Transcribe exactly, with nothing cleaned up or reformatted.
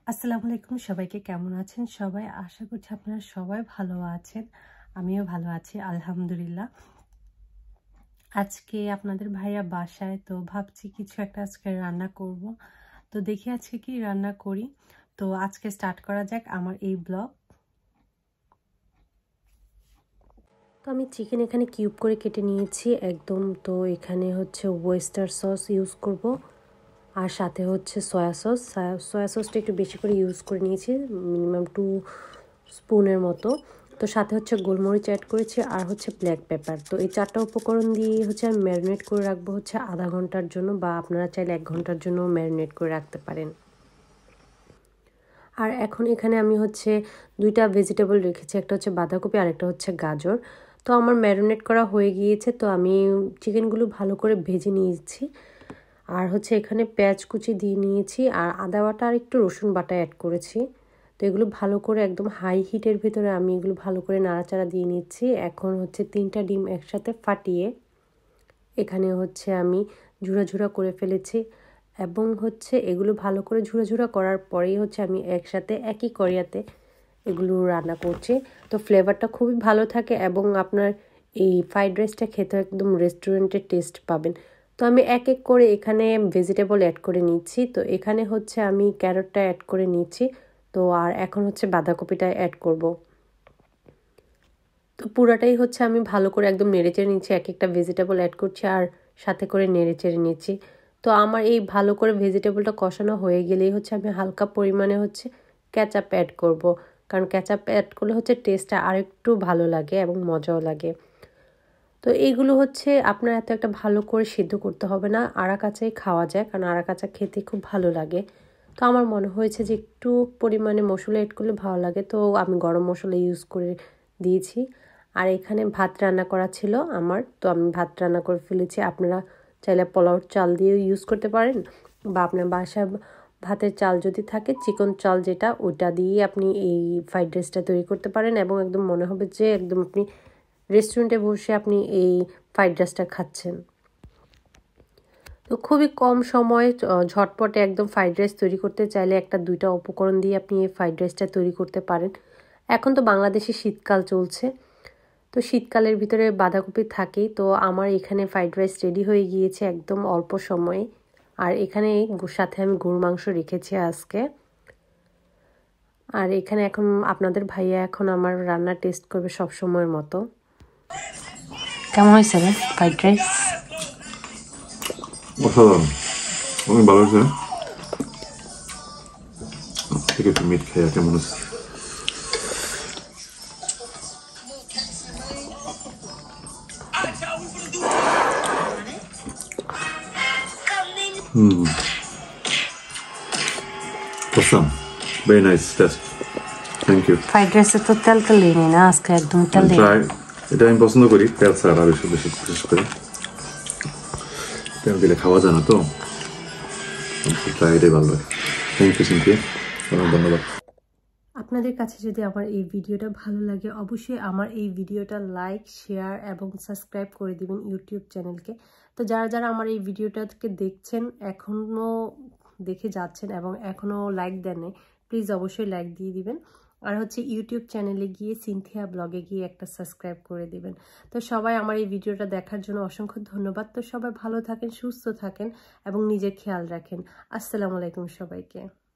আসসালামু আলাইকুম, সবাইকে কেমন আছেন সবাই? আশা করছি আপনারা সবাই ভালো আছেন। আমিও ভালো আছি আলহামদুলিল্লাহ। আজকে আপনাদের ভাইয়া বাসায়, তো ভাবছি কিছু একটা আজকে রান্না করব। তো দেখি আজকে কি রান্না করি। তো আজকে স্টার্ট করা যাক আমার এই ব্লগ। তো আমি চিকেন এখানে কিউব করে কেটে নিয়েছি একদম। তো এখানে হচ্ছে ওয়েস্টার সস ইউজ করব, আর সাথে হচ্ছে সয়া সস। সয়া সসটা একটু বেশি করে ইউজ করে নিয়েছি, মিনিমাম টু স্পুনের মতো। তো সাথে হচ্ছে গোলমরিচ অ্যাড করেছি, আর হচ্ছে ব্ল্যাক পেপার। তো এই চারটা উপকরণ দিয়ে হচ্ছে আমি ম্যারিনেট করে রাখবো হচ্ছে আধা ঘন্টার জন্য, বা আপনারা চাইলে এক ঘন্টার জন্য ম্যারিনেট করে রাখতে পারেন। আর এখন এখানে আমি হচ্ছে দুইটা ভেজিটেবল রেখেছি, একটা হচ্ছে বাঁধাকপি আর একটা হচ্ছে গাজর। তো আমার ম্যারিনেট করা হয়ে গিয়েছে, তো আমি চিকেনগুলো ভালো করে ভেজে নিয়েছি। আর হচ্ছে এখানে পেঁয়াজ কুচি দিয়ে নিয়েছি, আর আদা বাটা আর একটু রসুন বাটা অ্যাড করেছি। তো এগুলো ভালো করে একদম হাই হিটের ভিতরে আমি এগুলো ভালো করে নাড়াচাড়া দিয়ে নিচ্ছি। এখন হচ্ছে তিনটা ডিম একসাথে ফাটিয়ে এখানে হচ্ছে আমি ঝুরা ঝুরা করে ফেলেছি, এবং হচ্ছে এগুলো ভালো করে ঝুরা ঝুরা করার পরেই হচ্ছে আমি একসাথে একই কড়াইতে এগুলো রান্না করছি। তো ফ্লেভারটা খুবই ভালো থাকে, এবং আপনার এই ফ্রাইড রাইসটা খেতে একদম রেস্টুরেন্টের টেস্ট পাবেন। তো আমি এক এক করে এখানে ভেজিটেবল অ্যাড করে নিচ্ছি। তো এখানে হচ্ছে আমি ক্যারটটা অ্যাড করে নিচ্ছি। তো আর এখন হচ্ছে বাঁধাকপিটা অ্যাড করব। তো পুরাটাই হচ্ছে আমি ভালো করে একদম নেড়েচেড়ে নিচ্ছি, এক একটা ভেজিটেবল অ্যাড করছি আর সাথে করে নেড়েচেড়ে নিচ্ছি। তো আমার এই ভালো করে ভেজিটেবলটা কষানো হয়ে গেলেই হচ্ছে আমি হালকা পরিমাণে হচ্ছে কেচাপ অ্যাড করব, কারণ কেচাপ অ্যাড করলে হচ্ছে টেস্টটা আরেকটু ভালো লাগে এবং মজাও লাগে। তো এইগুলো হচ্ছে আপনার এত একটা ভালো করে সিদ্ধ করতে হবে না, আড়া কাঁচাই খাওয়া যায়, কারণ আড়া কাঁচা খেতে খুব ভালো লাগে। তো আমার মনে হয়েছে যে একটু পরিমাণে মশলা অ্যাড করলে ভালো লাগে, তো আমি গরম মশলা ইউজ করে দিয়েছি। আর এখানে ভাত রান্না করা ছিল আমার, তো আমি ভাত রান্না করে ফেলেছি। আপনারা চাইলে পোলাওর চাল দিয়েও ইউজ করতে পারেন, বা আপনার বাসায় ভাতের চাল যদি থাকে, চিকন চাল যেটা, ওইটা দিয়ে আপনি এই ফ্রাইড রাইসটা তৈরি করতে পারেন, এবং একদম মনে হবে যে একদম আপনি রেস্টুরেন্টে বসে আপনি এই ফ্রাইড রাইসটা খাচ্ছেন। তো খুবই কম সময়ে ঝটপটে একদম ফ্রাইড রাইস তৈরি করতে চাইলে একটা দুইটা উপকরণ দিয়ে আপনি এই ফ্রাইড রাইসটা তৈরি করতে পারেন। এখন তো বাংলাদেশে শীতকাল চলছে, তো শীতকালের ভিতরে বাঁধাকপি থাকেই। তো আমার এখানে ফ্রাইড রাইস রেডি হয়ে গিয়েছে একদম অল্প সময়ে। আর এখানে সাথে আমি গরুর মাংস রেখেছি আজকে। আর এখানে এখন আপনাদের ভাইয়া এখন আমার রান্না টেস্ট করবে সব সময়ের মতো। কেমন হয়েছে রে ফ্রাইড রাইস? অসাধারণ, অনেক ভালো হয়েছে। থেকে একটু মিট খেয়ে কেমন হচ্ছে? হুম, awesome, very nice taste. Thank you. Fried রাইসে তো তেল তেল নেই না, আজকে একদম তেল নেই। এটা আমি পছন্দ করি তেল ছাড়া, বেশি বেশি বিশেষ করে তেল দিলে খাওয়া যায় না, তো ট্রাই এটাই ভালো লাগে। থ্যাংক ইউ সিনথিয়া, অনেক ধন্যবাদ। আপনাদের কাছে যদি আমার এই ভিডিওটা ভালো লাগে, অবশ্যই আমার এই ভিডিওটা লাইক, শেয়ার এবং সাবস্ক্রাইব করে দিবেন ইউটিউব চ্যানেলকে। তো যারা যারা আমার এই ভিডিওটাকে দেখছেন, এখনও দেখে যাচ্ছেন এবং এখনও লাইক দেন, প্লিজ অবশ্যই লাইক দিয়ে দিবেন। আর হচ্ছে ইউটিউব চ্যানেলে গিয়ে সিনথিয়া ব্লগে গিয়ে একটা সাবস্ক্রাইব করে দিবেন। তো সবাই আমার এই ভিডিওটা দেখার জন্য অসংখ্য ধন্যবাদ। তো সবাই ভালো থাকেন, সুস্থ থাকেন এবং নিজের খেয়াল রাখেন। আসসালামু আলাইকুম সবাইকে।